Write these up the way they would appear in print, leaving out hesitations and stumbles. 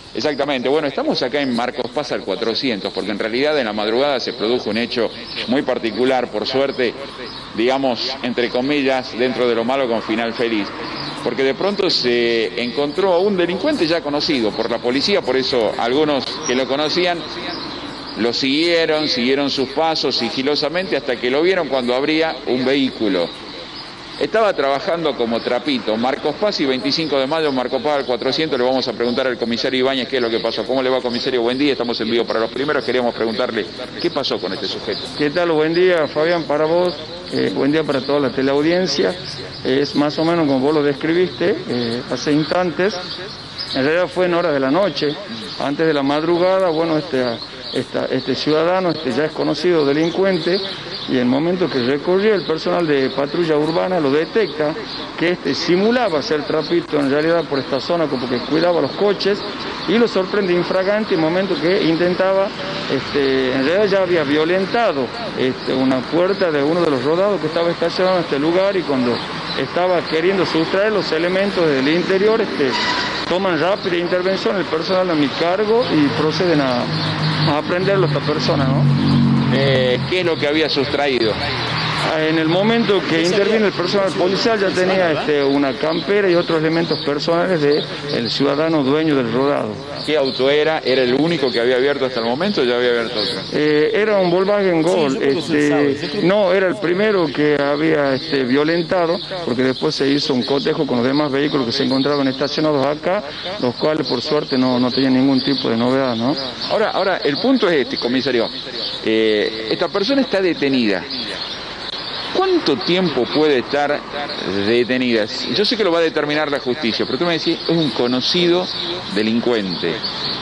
Exactamente, bueno, estamos acá en Marcos Paz al 400, porque en realidad en la madrugada se produjo un hecho muy particular, por suerte, digamos, entre comillas, dentro de lo malo con final feliz, porque de pronto se encontró a un delincuente ya conocido por la policía, por eso algunos que lo conocían lo siguieron sus pasos sigilosamente hasta que lo vieron cuando abría un vehículo. Estaba trabajando como trapito, Marcos Paz y 25 de mayo, Marcos Paz al 400, le vamos a preguntar al comisario Ibáñez qué es lo que pasó. ¿Cómo le va, comisario? Buen día, estamos en vivo para los primeros, queríamos preguntarle qué pasó con este sujeto. ¿Qué tal? Buen día, Fabián, para vos, buen día para toda la teleaudiencia. Es más o menos como vos lo describiste hace instantes, en realidad fue en hora de la noche, antes de la madrugada. Bueno, este ciudadano ya es conocido delincuente, y en el momento que recorrió el personal de patrulla urbana lo detecta que simulaba ser trapito en realidad por esta zona, como que cuidaba los coches, y lo sorprende infragante en el momento que intentaba, en realidad ya había violentado una puerta de uno de los rodados que estaba estacionado en este lugar, y cuando estaba queriendo sustraer los elementos del interior, toman rápida intervención el personal a mi cargo y proceden a aprenderlo a esta persona, ¿no? ¿Qué es lo que había sustraído? En el momento que interviene el personal policial ya tenía una campera y otros elementos personales del ciudadano dueño del rodado. ¿Qué auto era? ¿Era el único que había abierto hasta el momento o ya había abierto otro? Era un Volkswagen Gol. No, era el primero que había violentado, porque después se hizo un cotejo con los demás vehículos que se encontraban estacionados acá, los cuales por suerte no tenían ningún tipo de novedad, ¿no? Ahora, el punto es comisario. Esta persona está detenida. ¿Cuánto tiempo puede estar detenida? Yo sé que lo va a determinar la justicia, pero tú me decís, es un conocido delincuente.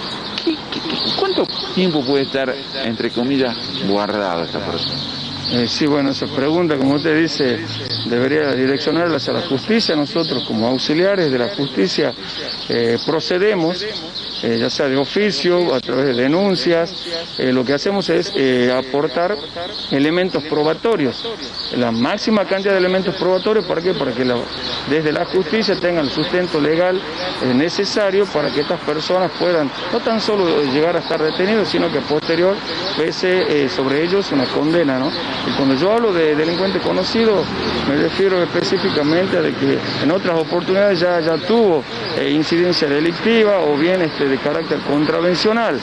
¿Cuánto tiempo puede estar, entre comillas, guardado esta persona? Sí, bueno, esa pregunta, como usted dice, debería direccionarla hacia la justicia. Nosotros, como auxiliares de la justicia, procedemos, ya sea de oficio, a través de denuncias. Lo que hacemos es aportar elementos probatorios, la máxima cantidad de elementos probatorios. ¿Para qué? Para que desde la justicia tengan el sustento legal necesario para que estas personas puedan no tan solo llegar a estar detenidos, sino que posterior pese sobre ellos una condena, ¿no? Y cuando yo hablo de delincuente conocido, me refiero específicamente a de que en otras oportunidades ya tuvo incidencia delictiva o bien de carácter contravencional.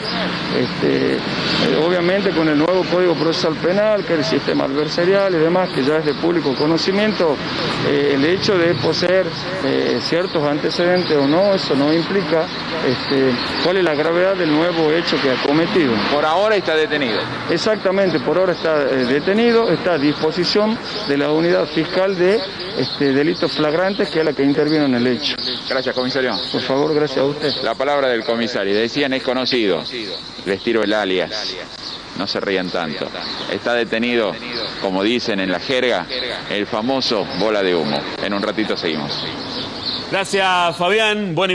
Obviamente con el nuevo Código Procesal Penal, que es el sistema adversarial y demás, que ya es de público conocimiento, el hecho de poseer ciertos antecedentes o no, eso no implica cuál es la gravedad del nuevo hecho que ha cometido. Por ahora está detenido. Exactamente, por ahora está detenido, está a disposición de la unidad fiscal de delitos flagrantes, que es la que intervino en el hecho. Gracias, comisario. Por favor, gracias a usted. La palabra del comisario. Decían, es conocido. Les tiro el alias. No se rían tanto. Está detenido, como dicen en la jerga, el famoso bola de humo. En un ratito seguimos. Gracias, Fabián. Buen